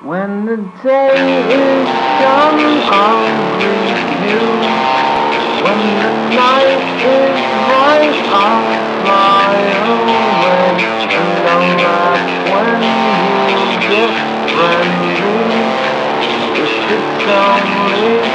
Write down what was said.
When the day is done, I'll greet you. When the night is right, I'll fly away. And I'll laugh when you get friendly. If it's only